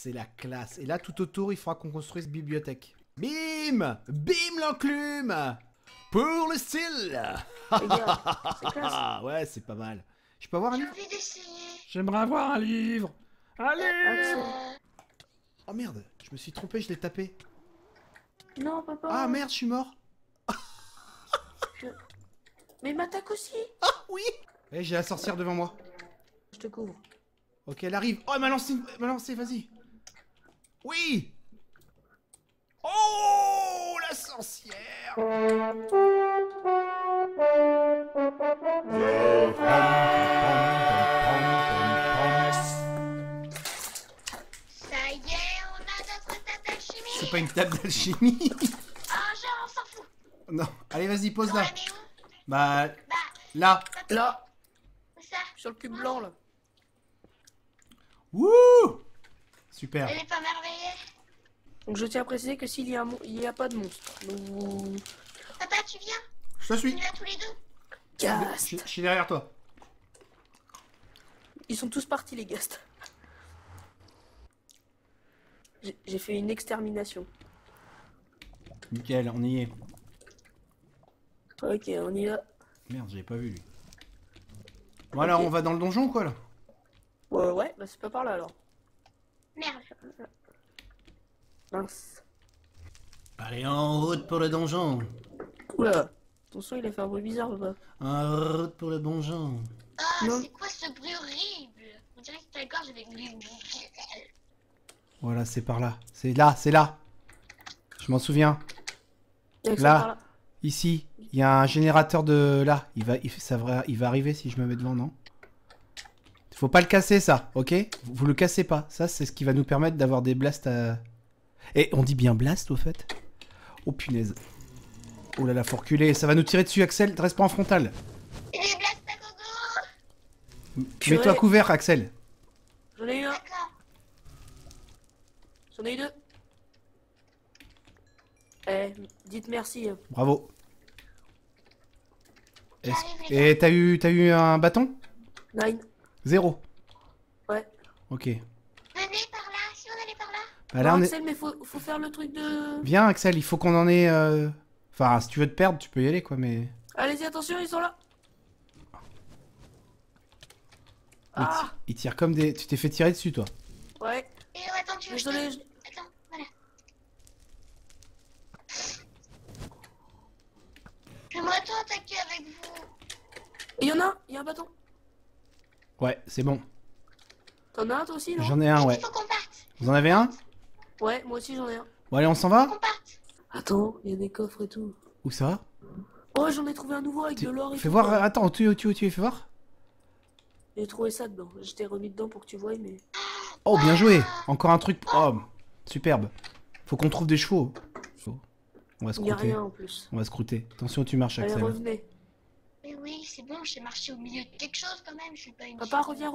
c'est la classe. Et là, tout autour, il faudra qu'on construise bibliothèque. Bim! Bim l'enclume! Pour le style! Regarde, c'est classe. Ouais, c'est pas mal. Je peux avoir un J'ai livre? envie d'essayer. J'aimerais avoir un livre. Allez! Axel. Oh merde, je me suis trompé, je l'ai tapé. Non, papa. Ah merde, je suis mort. Mais m'attaque aussi. Ah oui! Eh, j'ai la sorcière devant moi. Je te couvre. Ok, elle arrive. Oh, elle m'a lancé, vas-y. Oui! Oh, la sorcière! Ça y est, on a notre table d'alchimie. C'est pas une table d'alchimie. Ah, genre, on s'en fout. Non, allez, vas-y, pose On là. la met où? Bah, Bah, là. Là, où ça? sur le cube blanc, là. Wouh! Super. Elle est pas merveilleuse. Donc je tiens à préciser que s'il y a il y a pas de monstre. Donc... Papa, tu viens? Je te On suis. y va tous les deux. Gast. Je suis derrière toi. Ils sont tous partis, les Gast. J'ai fait une extermination. Nickel, on y est. Ok, on y va. Merde, j'avais pas vu lui. Bon, alors, on va dans le donjon, quoi, là? Ouais, bah c'est pas par là, alors. Merde. Mince. Allez, en route pour le donjon. Oula. Attention, il a fait un bruit bizarre, papa. En route pour le donjon. Ah, Non. c'est quoi ce bruit horrible? On dirait que t'as le gorge avec du... Voilà, c'est par là. C'est là, c'est là. Je m'en souviens. Il y a que Là. ça par là. Ici, il y a un générateur de là. Il va arriver si je me mets devant, non? Faut pas le casser, ça, ok? Vous le cassez pas. Ça, c'est ce qui va nous permettre d'avoir des blasts à... Et on dit bien blast, au fait? Oh, punaise. Oh là là, faut reculer. Ça va nous tirer dessus, Axel. Reste pas en frontal. Et les blasts à gogo. Purée. Mets-toi couvert, Axel. J'en ai eu un. D'accord. J'en ai eu deux. Eh, dites merci. Bravo. J'arrive, les gars. Et t'as eu un bâton? Nine. 0. Ouais. Ok. Venez par là, si on allait par là. Bah là, Non, on est... Axel, mais faut faire le truc de... Viens, Axel, il faut qu'on en ait... Enfin, si tu veux te perdre, tu peux y aller, quoi, mais... Allez-y, attention, ils sont là. Il Ah. tire, il tire comme des... Tu t'es fait tirer dessus, toi. Ouais. Et attends, tu veux que je Désolé. te... Attends, voilà. J'aimerais tant attaquer avec vous. Il y en a un, il y a un bâton. Ouais, c'est bon. T'en as un toi aussi, non? J'en ai un, ouais. Il faut qu'on parte. Vous en avez un? Ouais, moi aussi j'en ai un. Bon, allez, on s'en va? Qu'on parte. Attends, il y a des coffres et tout. Où ça? Oh, j'en ai trouvé un nouveau avec de l'or et Fais tout. voir... Attends, tu fais voir? J'ai trouvé ça dedans. Je t'ai remis dedans pour que tu voies, mais... Oh, bien joué. Encore un truc... Oh, superbe. Faut qu'on trouve des chevaux. On va se Il y a croûter. rien en plus. On va se croûter. Attention, tu marches, Allez, Axel. revenez. Mais oui, c'est bon, j'ai marché au milieu de quelque chose quand même. Je suis pas une... Papa, reviens.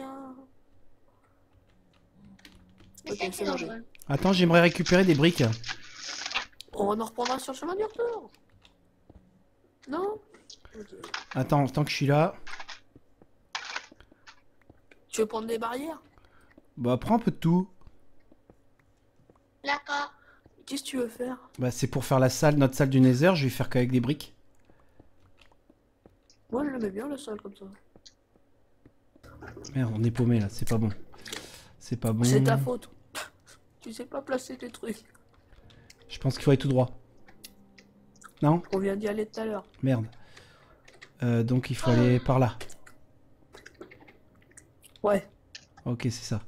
Mais Ok, c'est c'est plus dangereux. Attends, j'aimerais récupérer des briques. On en reprendra sur le chemin du retour. Non? Ok. Attends, tant que je suis là... Tu veux prendre des barrières? Bah, prends un peu de tout. D'accord. Qu'est-ce que tu veux faire? Bah, c'est pour faire la salle, notre salle du Nether. Je vais faire qu'avec des briques. Moi, je l'aimais bien, le sol, comme ça. Merde, on est paumé, là. C'est pas bon. C'est pas bon. C'est ta faute. Tu sais pas placer tes trucs. Je pense qu'il faut aller tout droit. Non? On vient d'y aller tout à l'heure. Merde. Donc, il faut aller par là. Ouais. Ok, c'est ça.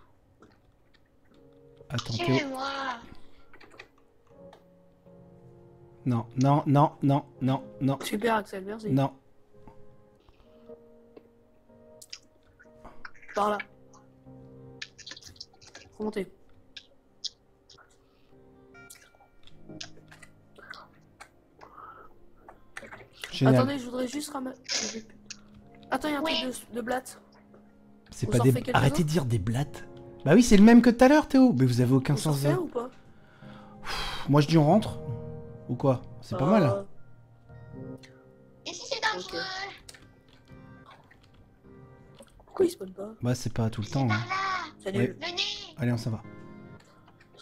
Attends, Théo. Suivez-moi. Non, non, non, non, non, non, Super, Axel, merci. non. Par là. Remontez. Génial. Attendez, je voudrais juste ramasser... Attends, il y a un Oui. truc de blatte. C'est Vous pas en des... faites quelques-uns Arrêtez de dire des blattes. Bah oui, c'est le même que tout à l'heure, Théo. Mais vous avez aucun On s'en sens fait de... ou pas? Moi, je dis on rentre. Ou quoi? C'est pas mal. Et si c'est dangereux? Pourquoi il spawn pas? Bah, c'est pas tout le C'est temps. par Hein. là. Salut. Ouais. Venez. Allez, on s'en va.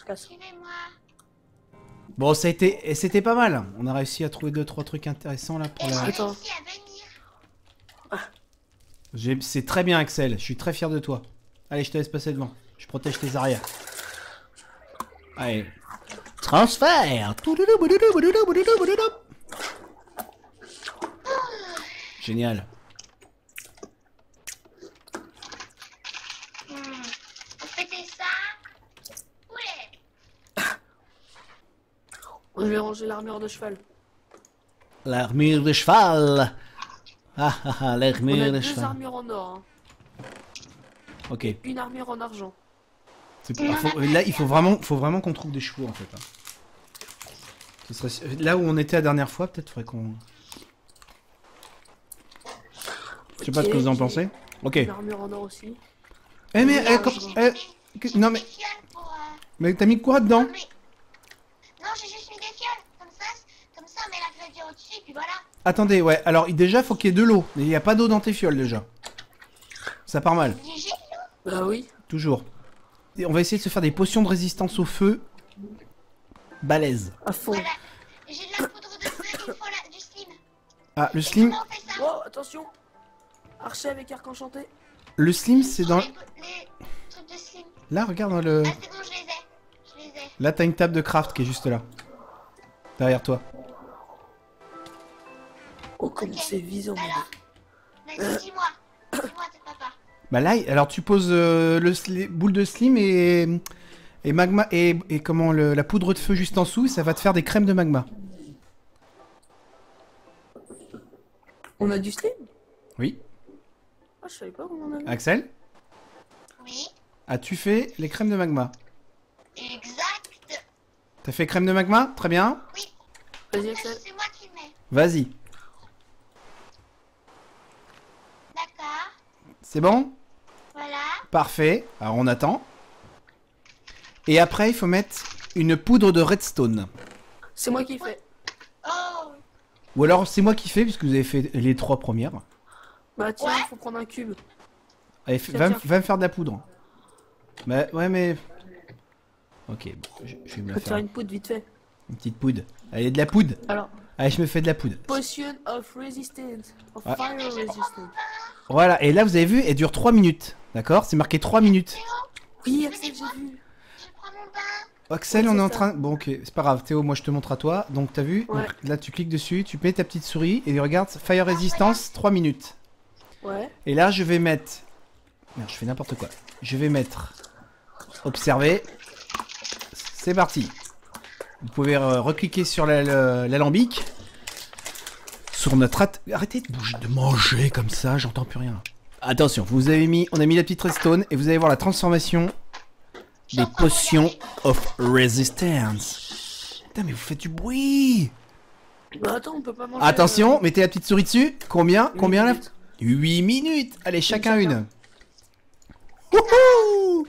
se casse. Suivez-moi. Bon, ça a été... Et c'était pas mal. On a réussi à trouver 2-3 trucs intéressants là pour Et la... j'ai Attends. réussi à venir. C'est très bien, Axel. Je suis très fier de toi. Allez, je te laisse passer devant. Je protège tes arrières. Allez. Transfert. Génial. Vous fêtez ça. Poulet. Je vais ranger l'armure de cheval. L'armure de cheval. Ah ah ah, On l'armure a de 2 cheval. armures en or. Hein. Ok. Une armure en argent. Là, il faut vraiment qu'on trouve des chevaux en fait. Hein. Ce serait... Là où on était la dernière fois, peut-être faudrait qu'on... Je sais pas ce que vous en pensez. Ok. Une armure en or aussi. Eh mais... J'ai non mis mais... des fioles pour... Mais t'as mis quoi dedans? Non, j'ai juste mis des fioles. Comme ça, on met la gravure au-dessus, puis voilà. Attendez, ouais. Alors déjà, faut qu'il y ait de l'eau. Il n'y a pas d'eau dans tes fioles déjà. Ça part mal. Léger, l'eau. Bah oui. Toujours. Et on va essayer de se faire des potions de résistance au feu. Balèze. À fond. Voilà. J'ai de la poudre de feu, il me faut du slim. Ah, le Et slim... comment on fait ça? Oh, attention. Archer avec arc enchanté. Le slim, c'est dans... Les trucs de slim. Là, regarde dans le... Ah, c'est bon, je les ai. Je les ai. Là, t'as une table de craft qui est juste là. Derrière toi. Oh, comment c'est visant. Alors, vas-y, dis-moi. Dis-moi, t'es papa. Bah là, alors tu poses les boules de slim et magma et comment la poudre de feu juste en dessous, ça va te faire des crèmes de magma. On a du slim? Oui. Ah, je savais pas comment on avait. Axel, Oui, as-tu fait les crèmes de magma? exact. T'as fait crème de magma? Très bien. Oui, Vas-y, Axel. c'est moi qui le mets. Vas-y. D'accord. C'est bon? Voilà. Parfait. Alors on attend. Et après, il faut mettre une poudre de redstone. C'est moi qui fais. Oh, Ou alors c'est moi qui fais puisque vous avez fait les 3 premières. Bah tiens, Ouais. faut prendre un cube. Allez, Tiens, va, tiens. va me faire de la poudre. Bah ouais mais... Ok, bon, je vais me Je la peux te faire faire. une poudre vite fait. Une petite poudre. Allez, de la poudre. Alors, Allez, je me fais de la poudre. potion of resistance. Of Ah. fire resistance. Voilà, et là vous avez vu, elle dure 3 minutes. D'accord? C'est marqué 3 minutes. Oui, Axel, j'ai vu. je prends mon bain. Axel, Ouais, on est c'est en ça. train... Bon, ok, c'est pas grave. Théo, moi je te montre à toi. Donc t'as vu? Ouais. Donc, là tu cliques dessus, tu mets ta petite souris et regarde, Fire Resistance, 3 minutes. Ouais. Et là je vais mettre... Merde, je fais n'importe quoi. Je vais mettre... Observer. C'est parti. Vous pouvez recliquer sur l'alambic. Sur notre... Arrêtez de bouger, de manger comme ça, j'entends plus rien. Attention, vous avez mis... On a mis la petite redstone et vous allez voir la transformation des potions of resistance. Putain, mais vous faites du bruit. Bah attends, on peut pas manger. Attention, mettez la petite souris dessus. Combien? Une Combien là? minute. 8 minutes. Allez, chacun chacun. une. Wouhou!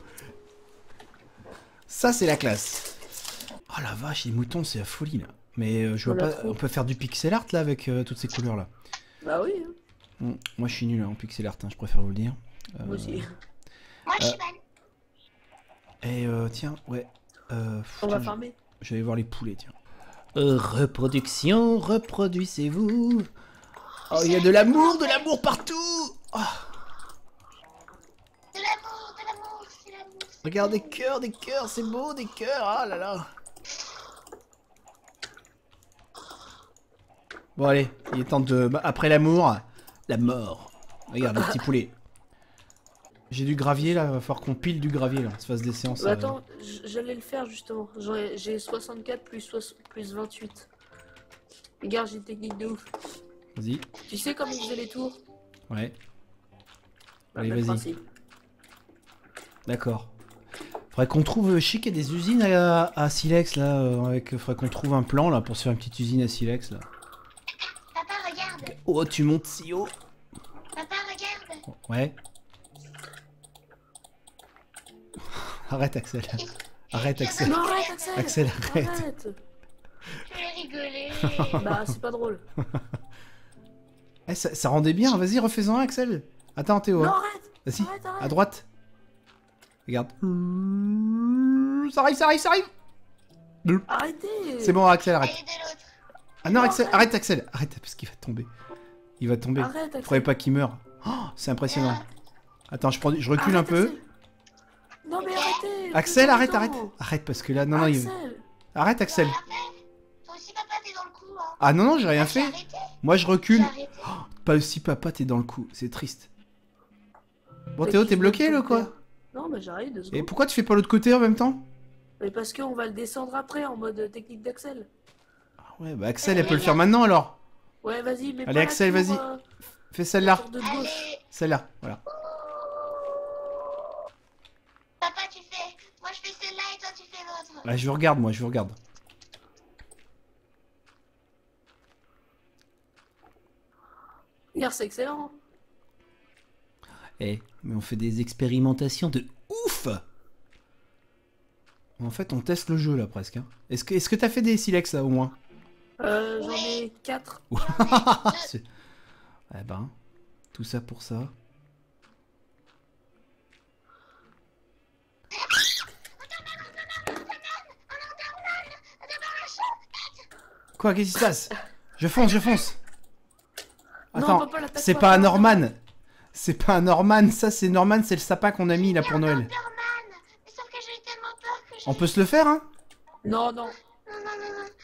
Ça, c'est la classe. Oh la vache, les moutons, c'est la folie là. Mais je vois On l'a pas. trop. On peut faire du pixel art là avec toutes ces couleurs là. Bah oui, hein. Moi, je suis nul hein, en pixel art, hein, je préfère vous le dire. Moi aussi. Moi, je suis mal. Et tiens, ouais. On Tiens, va farmer. je vais aller voir les poulets, tiens. Reproduction, reproduisez-vous. Oh, il y a de l'amour partout. Oh, De l'amour, de l'amour, c'est l'amour. regarde des cœurs, c'est beau, des cœurs. Ah là là. Bon allez, il est temps de... bah, après l'amour, la mort. Regarde, le petit poulet. J'ai du gravier là, va falloir qu'on pile du gravier là, on se fasse des séances. Bah attends, j'allais le faire justement. J'ai 64 plus 28. Regarde, j'ai une technique de ouf. Vas-y, Tu sais comment on faisait les tours? ouais, Bah, Allez, même vas-y. principe. d'accord. Faudrait qu'on trouve, je sais qu'il y a des usines à Silex là, faudrait qu'on trouve un plan là pour se faire une petite usine à Silex là. Papa, regarde. Oh, tu montes si haut. Papa, regarde. Ouais. Arrête Axel. Arrête Axel. Non, arrête, Axel. Axel, arrête. Arrête. Je vais rigoler. Bah, c'est pas drôle. Eh, ça rendait bien, vas-y refais-en un Axel. Attends Théo. Non, hein. arrête. Vas-y, Arrête, à arrête. droite. Regarde. Ça arrive, ça arrive, ça arrive. Arrêtez. C'est bon, Axel, arrête. Allez de l'autre. Ah non, Non, Axel, arrête. arrête, Axel. Arrête, parce qu'il va tomber. Il va tomber. Arrête, Je Axel. croyais pas qu'il meure. Oh, c'est impressionnant. Attends, je recule un Arrête, peu. Axel. Non mais arrêtez. Axel, plus arrête, de arrête. temps. Arrête, parce que là, non, non, il... Axel. Arrête, Axel. Toi aussi, papa, t'es dans le coup, hein. Ah non, non, j'ai rien J'ai fait. arrêté. Moi, je J'ai recule. arrêté. Pas aussi, papa, t'es dans le coup. C'est triste. Bon, Mais Théo, qui t'es se bloqué, donne là, ton quoi? père. Non mais j'arrive 2 Et secondes. pourquoi tu fais pas l'autre côté en même temps? Mais parce qu'on va le descendre après en mode technique d'Axel. Ah ouais, bah Axel, elle peut le faire maintenant, alors. Ouais vas-y mais Allez, pas la Axel, tour, vas-y. Fais celle-là. tour de gauche. Allez, Celle-là, voilà. papa, tu fais. Moi, je fais celle-là et toi, tu fais l'autre. Là, je vous regarde, moi, je vous regarde. Regarde c'est excellent. Eh, mais on fait des expérimentations de ouf! En fait, on teste le jeu, là, presque. Hein. Est-ce que t'as fait des silex, là, au moins? J'en ai 4. C'est- Eh ben, tout ça pour ça. Quoi, qu'est-ce qui se passe? Je fonce, je fonce. Non, Attends, papa, l'attaque c'est pas, pas un non, Norman. C'est pas un Norman, ça c'est Norman, c'est le sapin qu'on a mis là pour Noël. Norman. Mais sauf que j'ai eu tellement peur que j'ai. On peut se le faire, hein? Non. Non, non, non, non.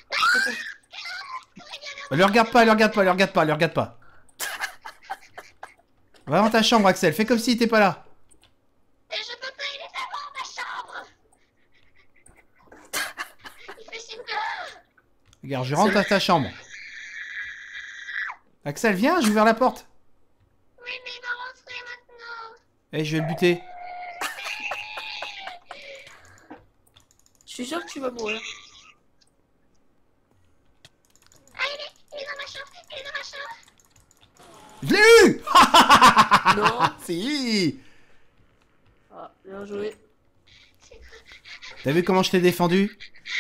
Le regarde pas, le regarde pas, le regarde pas, le regarde pas. Va dans ta chambre, Axel, fais comme s'il était pas là. Et je peux pas, il est vraiment ma chambre. Il fait si peur. Regarde, je rentre à ta chambre. Axel, viens, j'ai ouvert la porte. Oui, mais il va rentrer maintenant. Eh, je vais le buter. Je suis sûr que tu vas mourir. Ah, il est dans ma chambre. Il est dans ma chambre. Je l'ai eu. Non. Si. Ah, bien joué. T'as vu comment je t'ai défendu?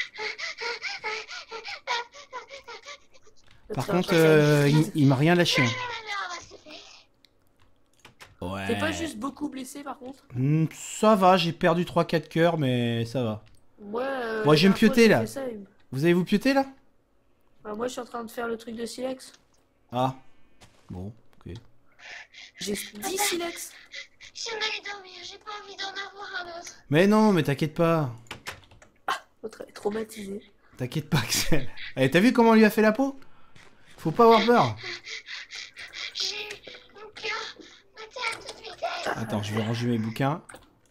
Par contre, il m'a rien lâché. Hein. Alors, c'est fait. Ouais. T'es pas juste beaucoup blessé par contre? Ça va, j'ai perdu 3-4 cœurs, mais ça va. Ouais. Moi, je vais me pioter, là. Ça, Vous allez vous pioter là? bah, moi je suis en train de faire le truc de silex. Ah. Bon, ok. J'ai 10 silex. J'aimerais dormir. J'ai pas envie d'en avoir un autre. Mais non, mais t'inquiète pas. L'autre est traumatisé. T'inquiète pas, Axel. Eh, t'as vu comment on lui a fait la peau? Faut pas avoir peur. J'ai mon cœur battait à toute vitesse. Attends, je vais ranger mes bouquins.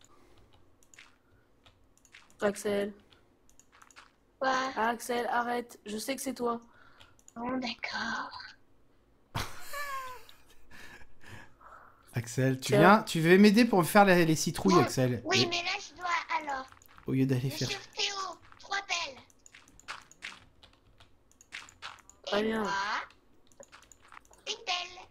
Axel. Ouais. Ah, Axel, arrête. Je sais que c'est toi. Bon, d'accord. Axel, tu Tiens. viens? Tu veux m'aider pour me faire les citrouilles, Bon, Axel? Oui, mais là, je dois alors. Au lieu d'aller Monsieur faire... Théo, 3 pelles. Très Et bien. moi, une pelle.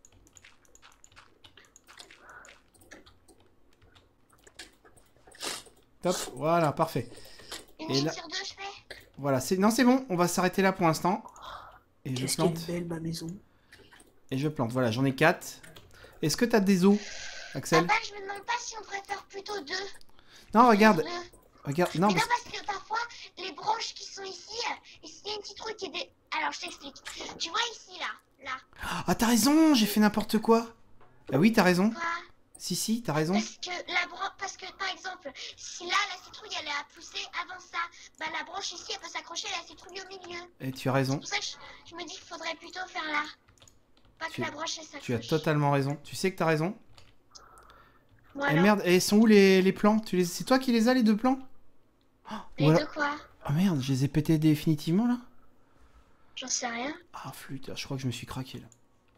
Top, voilà, parfait. Une Et ligne là- sur 2, je fais. Voilà, non, c'est bon, on va s'arrêter là pour l'instant. Et je Qu'est-ce qu'elle plante. est belle ma maison. Et je plante, voilà, j'en ai 4. Est-ce que t'as des os, Axel? Papa, je me demande pas si on devrait faire plutôt 2. Non, regarde, regarde, non, Mais non, parce- parce que parfois, les branches qui sont ici, et s'il y a une citrouille qui est des... Alors, je t'explique. Tu vois ici, là. Ah, t'as raison, j'ai fait n'importe quoi. Ah oui, t'as raison. Quoi? Si, t'as raison. Parce que, par exemple, si là, la citrouille, elle est à pousser avant ça, bah la branche ici, elle peut s'accrocher à la citrouille au milieu. Et tu as raison. C'est pour ça que je me dis qu'il faudrait plutôt faire là. Pas que Tu- la branche, elle s'accroche. Tu as totalement raison. Tu sais que t'as raison. Voilà. Eh merde, et sont où les plans? C'est toi qui les as, les 2 plans? Oh, Les voilà. deux quoi? Oh merde, je les ai pétés définitivement là? J'en sais rien. Ah flûte, je crois que je me suis craqué là.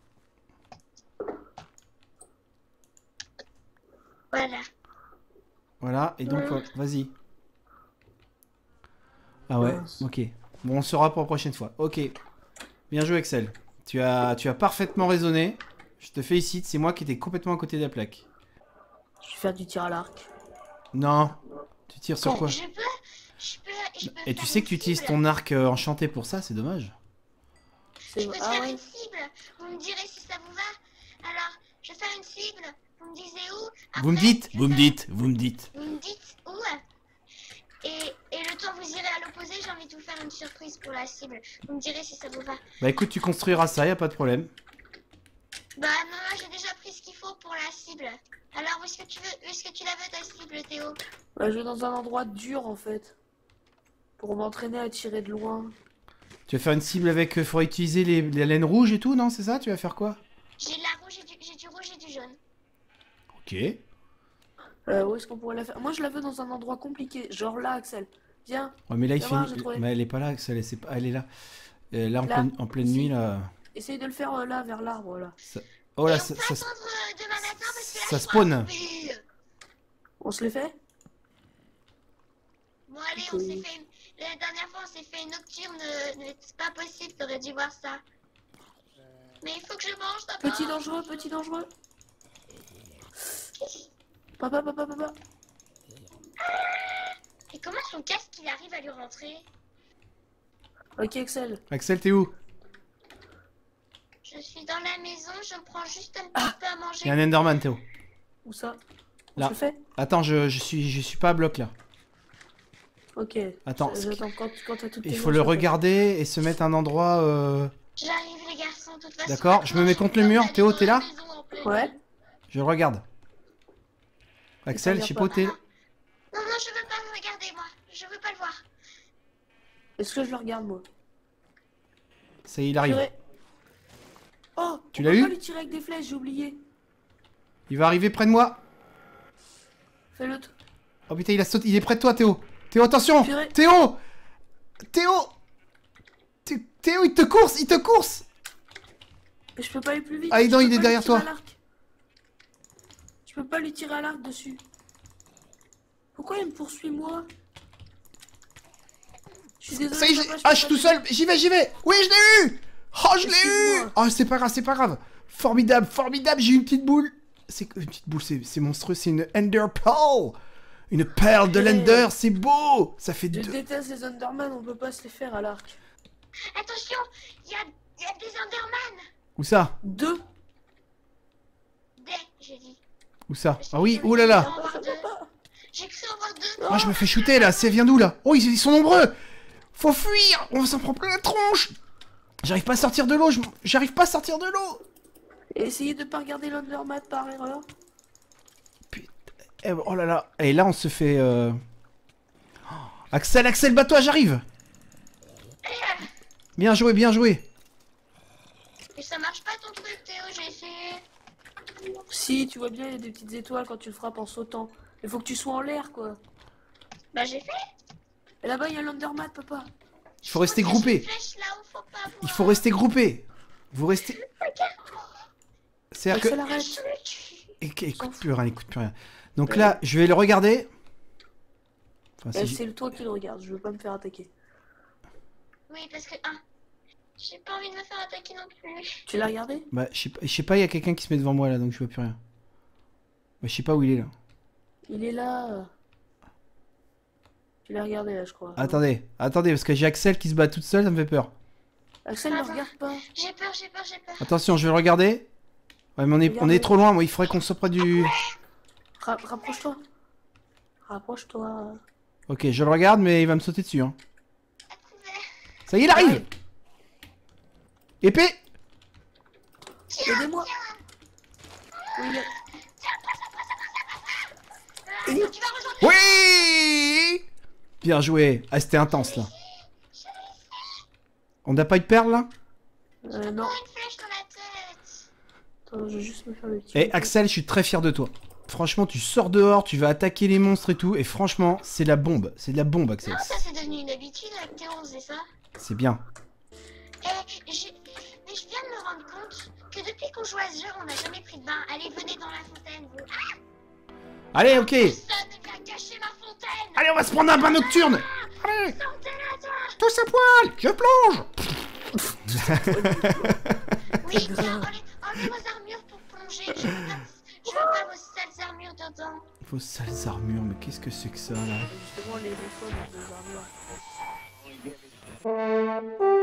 Voilà. Voilà, et donc vas-y. Ah ouais, Mince. ok. Bon, on saura pour la prochaine fois. Ok. Bien joué, Axel. Tu as parfaitement raisonné. Je te félicite, c'est moi qui étais complètement à côté de la plaque. Je vais faire du tir à l'arc. Non. Tu tires sur quoi? Je peux Et tu faire sais une que tu utilises cible. ton arc enchanté pour ça, c'est dommage. C'est Je peux te ah faire ouais. une cible. Vous me direz si ça vous va. Alors, je vais faire une cible. Vous me disiez où? Vous me Après, dites, je vous me vais dites, vous me dites. Vous me dites où? Et le temps vous irez à l'opposé, j'ai envie pour la cible. Vous me direz si ça vous va. Bah écoute, tu construiras ça, y a pas de problème. Bah non, j'ai déjà pris ce qu'il faut pour la cible. Alors où est-ce que tu veux, où est-ce que tu la veux ta cible, Théo? Bah, je vais dans un endroit dur en fait. Pour m'entraîner à tirer de loin. Tu vas faire une cible avec... faudra utiliser les laines rouges et tout, non? C'est ça? Tu vas faire quoi? J'ai de la rouge et j'ai du rouge et du jaune. Ok. Où est-ce qu'on pourrait la faire? Moi je la veux dans un endroit compliqué. Genre là, Axel. Viens. Ouais, mais là, il Viens fait... voir, j'ai trouvé. Mais elle est pas là, Axel, elle est là. Là, en, Là, en pleine ici. nuit, là... Essaye de le faire là, vers l'arbre là. Oh là, Et on peut attendre demain matin parce que là, ça je spawn. dois couper. On se les fait? Bon allez, on s'est fait... La dernière fois, on s'est fait une nocturne. C'est pas possible, t'aurais dû voir ça. Mais il faut que je mange d'abord. Petit dangereux, petit dangereux. Papa, papa, papa. Et comment son casque, il arrive à lui rentrer? Ok, Axel. Axel, t'es où? Je suis dans la maison, je me prends juste un petit peu à Il y manger. a un Enderman, Théo. Où ça? On Là. se le fait? Attends, je suis pas à bloc, là. Ok. Attends, J'attends quand t'as toutes tes il faut manches, le je te fais. regarder et se mettre un endroit... J'arrive les garçons, de toute façon. D'accord, je me mets contre le mur. Théo, t'es là? Ouais. Je le regarde. Axel, je sais pas où t'es. Non, non, je veux pas me regarder, moi. Je veux pas le voir. Est-ce que je le regarde moi? Ça y est, il arrive. Purée. Oh, Tu on l'as peut eu? pas lui tirer avec des flèches, j'ai oublié. Il va arriver près de moi. Fais-le. Oh putain, il a sauté. Il est près de toi, Théo. Théo, attention. Purée. Théo. Théo. Théo, il te course, il te course. Mais je peux pas aller plus vite. Ah, non, Je il peux est pas derrière lui tirer toi. à l'arc. Je peux pas lui tirer à l'arc dessus. Pourquoi il me poursuit moi? Je suis désolé. Ça y est, papa, ah, peux je suis pas tout seul. J'y vais. Oui, je l'ai eu. Oh, je l'ai eu. Excuse-moi. Oh, c'est pas grave. Formidable. J'ai eu une petite boule. C'est une petite boule, c'est monstrueux. C'est une Ender Pearl. Une perle de Purée. l'Ender. C'est beau. Ça fait Je deux. déteste les Underman, on peut pas se les faire à l'arc. Attention, il y a des Enderman. Où ça? Deux. J'ai dit. Où ça? Ah oui, oh là là. J'ai cru en voir deux. Moi je me fais shooter là, ça vient d'où là? Oh ils sont nombreux. Faut fuir, on s'en prend plein la tronche. J'arrive pas à sortir de l'eau, j'arrive pas à sortir de l'eau. Essayez de pas regarder l'Underman par erreur. Putain, oh là là. Et là on se fait... Oh. Axel, bats-toi, j'arrive. Bien joué. Et ça marche pas ton truc, Théo, j'ai essayé. Si, tu vois bien, il y a des petites étoiles quand tu le frappes en sautant. Il faut que tu sois en l'air, quoi. Bah j'ai fait. Et là-bas, il y a l'Underman, papa. Il faut rester groupé. Il faut rester groupé. Vous restez... C'est-à-dire Axel, que... arrête. Écoute plus rien. Donc là, je vais le regarder. Enfin, si C'est le toi qui le regarde, je veux pas me faire attaquer. Oui, parce que... j'ai pas envie de me faire attaquer non plus. Tu l'as regardé? Bah, je sais pas, il y a quelqu'un qui se met devant moi là, donc je vois plus rien. Bah, je sais pas où il est là. Il est là. Tu l'as regardé là, je crois. Attendez, parce que j'ai Axel qui se bat toute seule, ça me fait peur. Axel, ne regarde pas. J'ai peur. Attention, je vais le regarder. Ouais, mais on est trop loin, moi, il faudrait qu'on soit près du... Rapproche-toi. Rapproche-toi. Ok, je le regarde, mais il va me sauter dessus. Hein. Ça y est, il arrive. Ouais. Épée. Aidez-moi. Oui, il est- Tu vas rejoindre. Oui. Bien joué. Ah, c'était intense, là. On n'a pas eu de perle, là? non. Une flèche dans la tête. Attends, je vais juste me faire le petit. Eh, Axel, je suis très fier de toi. Franchement, tu sors dehors, tu vas attaquer les monstres et tout, et franchement, c'est la bombe. C'est de la bombe, Axel. Non, ça c'est devenu une habitude avec Théo, on faisait ça. C'est bien. Mais je viens de me rendre compte que depuis qu'on joue à ce jeu, on n'a jamais pris de bain. Allez, venez dans la fontaine, vous. Allez, ok. Personne ne vient cacher ma fontaine. Allez, on va se prendre un bain nocturne. Allez, Sortez là, toi. tous à poil, je plonge. Oui, tiens, enlevez vos armures pour plonger. Je veux pas vos sales armures dedans. Vos sales armures, mais qu'est-ce que c'est que ça, là? Justement, les défauts de nos armures.